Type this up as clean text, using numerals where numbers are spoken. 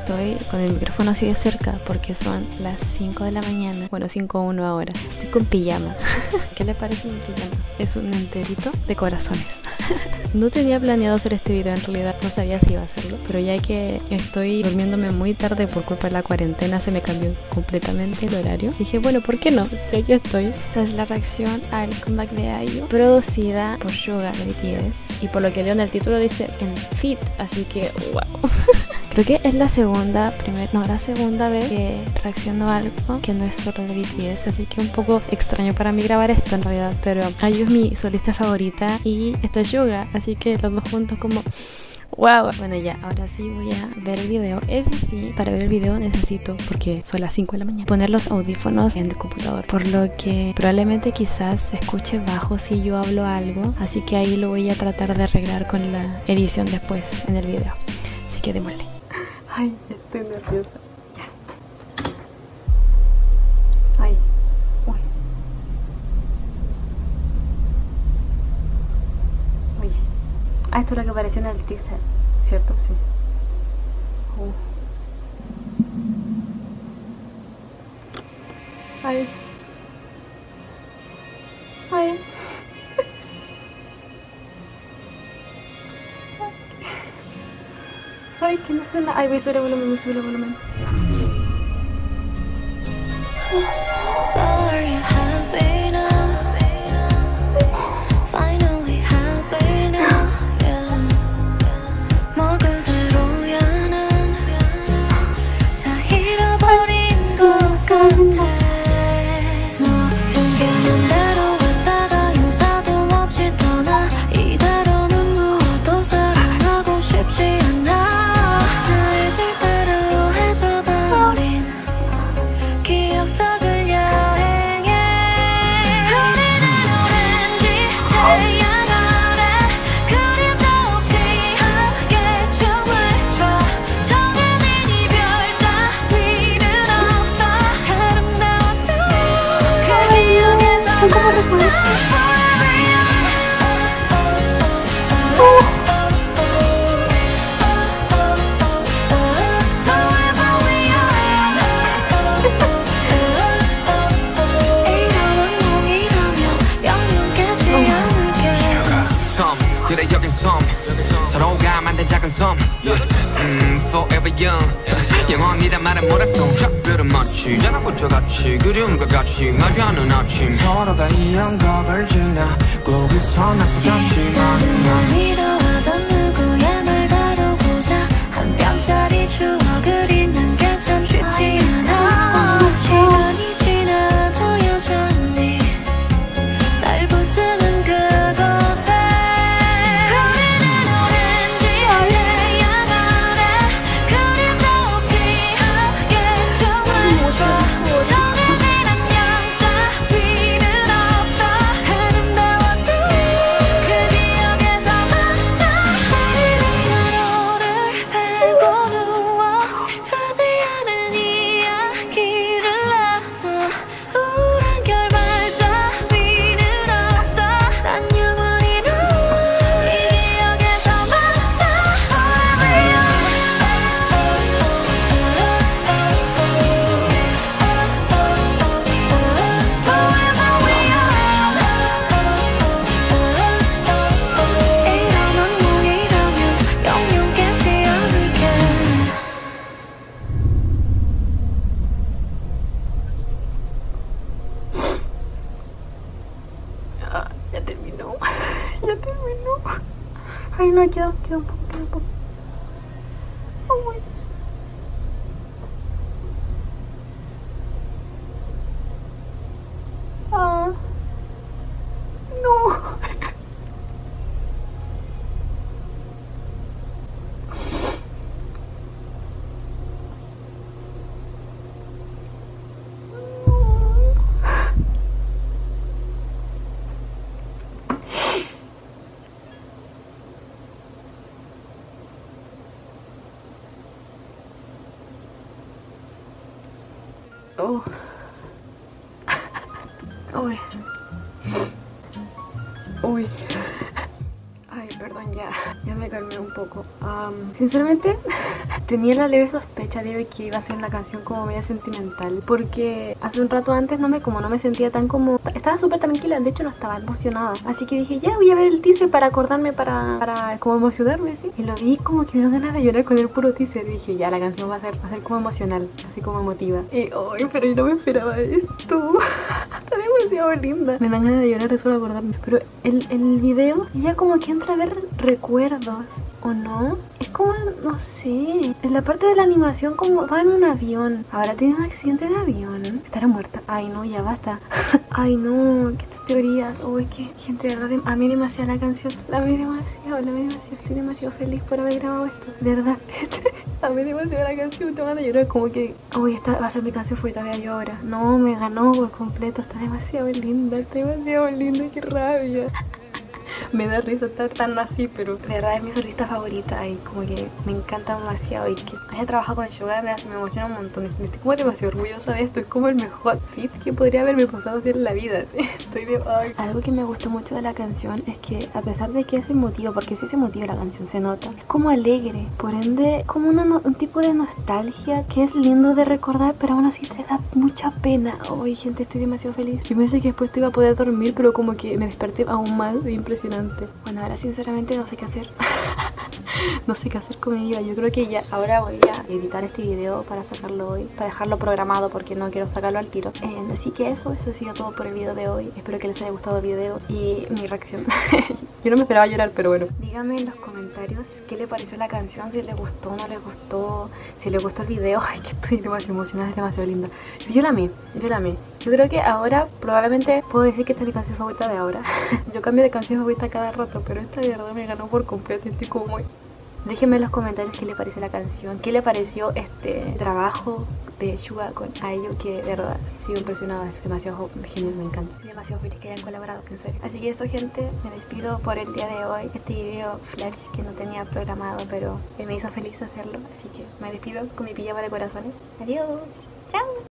estoy con el micrófono así de cerca porque son las 5 de la mañana. Bueno, 5:01 ahora. Estoy con pijama. ¿Qué le parece mi pijama? Es un enterito de corazones. No tenía planeado hacer este video en realidad, no sabía si iba a hacerlo, pero ya que estoy durmiéndome muy tarde por culpa de la cuarentena, se me cambió completamente el horario. Dije, bueno, ¿por qué no? Y aquí estoy. Esta es la reacción al comeback de IU, producida por Suga de BTS, y por lo que leo en el título dice en Fit, así que wow. Creo que es la segunda vez que reacciono a algo que no es solo de BTS, así que un poco extraño para mí grabar esto en realidad, pero IU es mi solista favorita y esta es Suga, así que los dos juntos como wow. Bueno, ya, ahora sí voy a ver el video. Eso sí, para ver el video necesito, porque son las 5 de la mañana, poner los audífonos en el computador, por lo que probablemente quizás se escuche bajo si yo hablo algo, así que ahí lo voy a tratar de arreglar con la edición después en el video, así que démosle. Ay, estoy nerviosa. Ya. Ay, uy. Uy. Ah, esto es lo que apareció en el teaser, ¿cierto? Sí. Ay. Ay. Ay, que no suena. Ay, voy a subir el volumen, 그래 여긴 섬 서로가 만든 작은 섬 Forever young 영원이란 말은 몰랐어 작별은 마치 연합부터 같이 그리움과 같이 마주하는 아침 서로가 이 언덕을 지나 거기서 나서 잠시 난 위로하던 누구의 말 다루고자 한 뼘짜리 추억을 잊는 게 참 쉽지 않아 시간이 지나도 여전히 날 붙드는 그곳에 ya terminó. Ay, no, queda un poco. Oh, ah, no. Oh. Uy. Ay, perdón, ya me calmé un poco. Sinceramente, tenía la leve sospecha de que iba a ser una canción como media sentimental, porque hace un rato antes no me sentía tan como... Estaba súper tranquila, de hecho no estaba emocionada. Así que dije, ya voy a ver el teaser para acordarme, para como emocionarme, ¿sí? Y lo vi como que me dieron ganas de llorar con el puro teaser. Y dije, ya, la canción va a ser como emocional, así como emotiva. Y, ay, pero yo no me esperaba esto. Está demasiado linda. Me dan ganas de llorar de solo acordarme. Pero el video, ella como que entra a ver recuerdos, ¿o no? Es como, no sé, en la parte de la animación como va en un avión. Ahora tiene un accidente de avión. Estará muerta. Ay, no, ya basta. Ay, no, que estas teorías. Oh, es que, gente, de verdad, a mí demasiado la canción. La amé demasiado. Estoy demasiado feliz por haber grabado esto. De verdad, a mí demasiado la canción. Te van a llorar como que, uy, esta va a ser mi canción favorita de ahora. No, me ganó por completo. Está demasiado linda, qué rabia. Me da risa estar tan así, pero de verdad es mi solista favorita y como que me encanta demasiado. Y que haya trabajado con Suga me emociona un montón. Me estoy como demasiado orgullosa de esto. Es como el mejor fit que podría haberme pasado así en la vida, ¿sí? Estoy de... Ay. Algo que me gustó mucho de la canción es que, a pesar de que es emotivo, porque sí es emotivo la canción, se nota, es como alegre, por ende como un tipo de nostalgia que es lindo de recordar, pero aún así te da mucha pena. Ay, gente, estoy demasiado feliz. Yo pensé que después te iba a poder dormir, pero como que me desperté aún más impresionante. Bueno, ahora sinceramente no sé qué hacer. No sé qué hacer con mi vida. Yo creo que ya ahora voy a editar este video para sacarlo hoy, para dejarlo programado porque no quiero sacarlo al tiro. Así que eso ha sido todo por el video de hoy. Espero que les haya gustado el video y mi reacción. Yo no me esperaba llorar, pero bueno. Díganme en los comentarios qué les pareció la canción, si les gustó o no les gustó, si les gustó el video. Ay, que estoy demasiado emocionada, es demasiado linda. Yo la amé. Yo creo que ahora probablemente puedo decir que esta es mi canción favorita de ahora. Yo cambio de canción favorita cada rato, pero esta de verdad me ganó por completo. Estoy como muy... Déjenme en los comentarios qué les pareció la canción, qué les pareció este trabajo de Suga con Ayo, que de verdad sigo impresionada, es demasiado genial, me encanta. Estoy demasiado feliz que hayan colaborado, en serio. Así que eso, gente, me despido por el día de hoy. Este video flash que no tenía programado, pero me hizo feliz hacerlo, así que me despido con mi pijama de corazones. Adiós, chao.